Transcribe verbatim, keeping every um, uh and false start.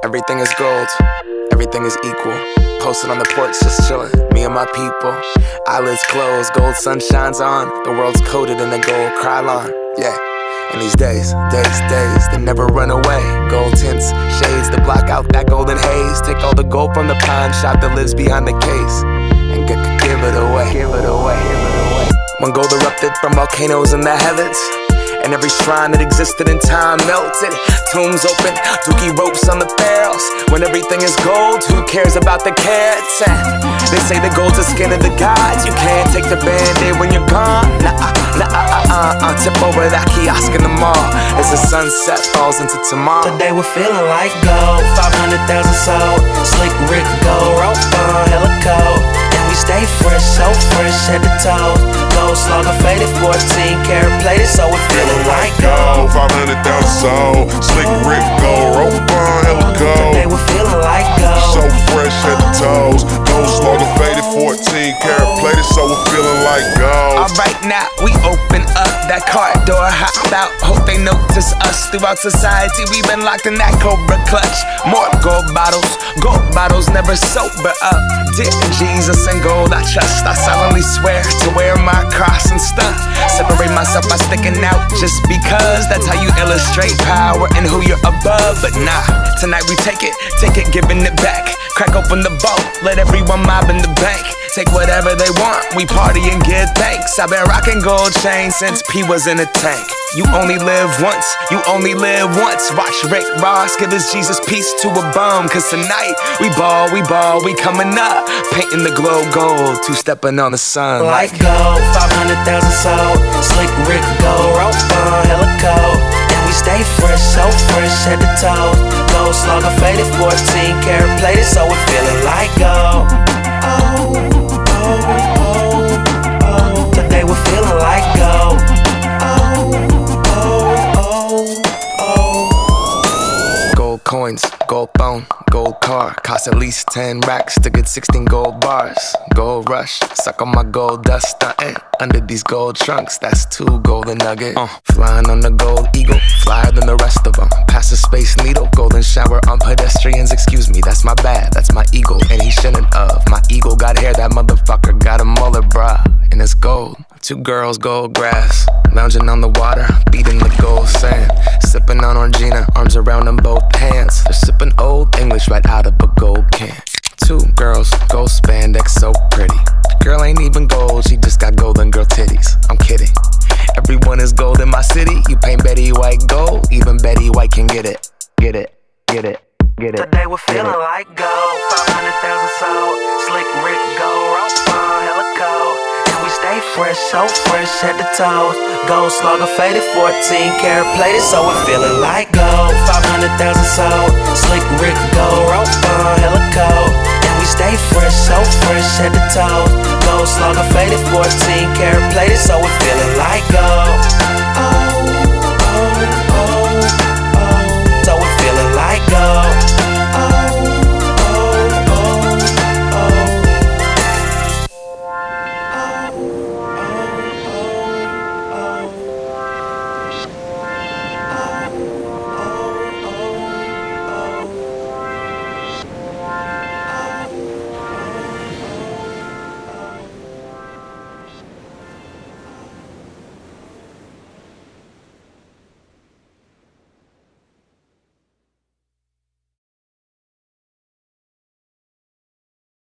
Everything is gold, everything is equal. Posted on the porch, just chillin', me and my people. Eyelids closed, gold sun shines on. The world's coated in a gold Krylon, yeah. And these days, days, days, they never run away. Gold tints, shades that block out that golden haze. Take all the gold from the pawn shop that lives behind the case and g -g give it away, give it away, give it away. When gold erupted from volcanoes in the heavens, and every shrine that existed in time melted. Tombs open, dookie ropes on the barrels. When everything is gold, who cares about the carats? They say the gold's the skin of the gods. You can't take the band-aid when you're gone. Nah, nah, uh, uh, uh, tip over that kiosk in the mall as the sunset falls into tomorrow. Today we're feeling like gold, five hundred thousand sold. Slick Rick gold, rope on, hella cold. And we stay fresh, so fresh head to toe. Gold slugger faded, fourteen karat plated, so we're feeling like gold. five hundred thousand sold. Slick Rick gold, rope on, hella cold. Today we're feeling like gold, so fresh head to toes. Gold slugger faded, fourteen karat plated, so we're feeling like gold. Alright, now we open up that car door, hop out. Hope they notice us throughout society. We've been locked in that Cobra clutch. More gold bottles, gold bottles never sober up. Dear Jesus and gold I trust. I solemnly swear to wear my cross and stuff. Separate myself by sticking out just because that's how you illustrate power and who you're above. But nah, tonight we take it, take it, giving it back. Crack open the boat, let everyone mob in the bank. Take whatever they want, we party and give thanks. I've been rocking gold chains since P was in a tank. You only live once, you only live once. Watch Rick Ross give his Jesus piece to a bum. Cause tonight, we ball, we ball, we coming up. Painting the globe gold, two-stepping on the sun. Like gold, five hundred thousand sold. Slick Rick gold, rope on, hella cold. And we stay fresh, so fresh head to toe. Gold slugger faded, fourteen karat plated, so we're feeling like gold. Oh, oh, oh, oh. Today we're feeling like gold. Gold coins, gold phone, gold car. Cost at least ten racks to get sixteen gold bars. Gold rush, suck on my gold dust stuntin'. Under these gold trunks, that's two golden nuggets. uh, Flying on the gold eagle, flyer than the rest of them. Pass a space needle, golden shower on pedestrians. Excuse me, that's my bad, that's my eagle. And he shouldn't of, my eagle got hair, that motherfucker got a mullet, bruh. And it's gold, two girls, gold grass. Lounging on the water, beating the gold sand. Sipping on Orangina, arms around them both hands. They're sipping old English right out of a gold can. Two girls, gold spandex, so pretty. Girl ain't even gold, she just got golden girl titties. I'm kidding. Everyone is gold in my city. You paint Betty White gold, even Betty White can get it. Get it, get it, get it. Today we're feeling like gold, five hundred thousand sold. Slick Rick gold, rope on, hella cold. And we stay fresh, so fresh head to toes. Gold slugger faded, fourteen karat plated, so we're feeling like gold, five hundred thousand sold. Slick Rick gold, rope on, hella cold. And we stay fresh, so fresh head to toes. Gold slugger faded, fourteen karat plated, so we're feeling like gold.